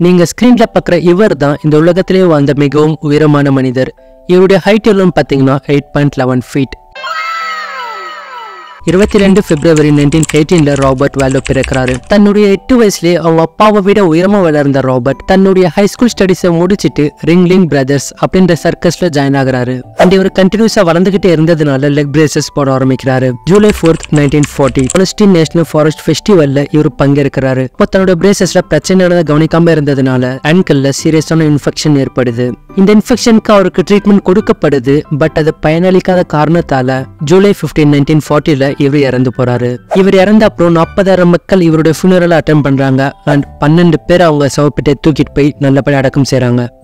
நீங்க ஸ்கிரீன்ல பாக்குற இவர் தான் இந்த உலகத்திலே வாழ்ந்த மிகவும் உயரமான மனிதர். இவருடைய ஹைட் எவ்வளவுன்னு பாத்தீங்கன்னா 8.11 feet. 22 February 1918 ராபர்ட் வாலோ பிறக்கிறாரு. தன்னுடைய 8 வயசுலேயே அவங்க அப்பாவை விட உயரமா வளர்ந்த ராபர்ட் தன்னுடைய ஹை ஸ்கூல் ஸ்டடிஸை முடிச்சிட்டு ரிங்லிங் பிரதர்ஸ் அப்படின்ற சர்க்கஸ்ல ஜாயின் ஆகுறாரு. அண்ட் இவர் கண்டினியூஸா வளர்ந்துகிட்டே இருந்ததுனால லெக் பிரேசஸ் போட ஆரம்பிக்கிறாரு. July 4th 1940 Palestine national forest ஃபெஸ்டிவல்ல இவர் பங்கேற்கிறாரு. தன்னோட பிரேசஸ்ல பிரச்சனை கவனிக்காம இருந்ததுனால ஆங்கிள்ல சீரியஸான இன்ஃபெக்ஷன் ஏற்படுது. இந்த இன்ஃபெக்ஷனுக்கு அவருக்கு ட்ரீட்மெண்ட் கொடுக்கப்படுது. பட் அது பயனளிக்காத காரணத்தால July 15, 1940 இவர் இறந்து போறாரு. இவர் இறந்த அப்புறம் 40,000 மக்கள் இவருடைய funeral அட்டெண்ட் பண்றாங்க. அண்ட் 12 பேர் அவங்க சவப்பெட்டை தூக்கிட்டு போய் நல்லபடி அடக்கம் செய்றாங்க.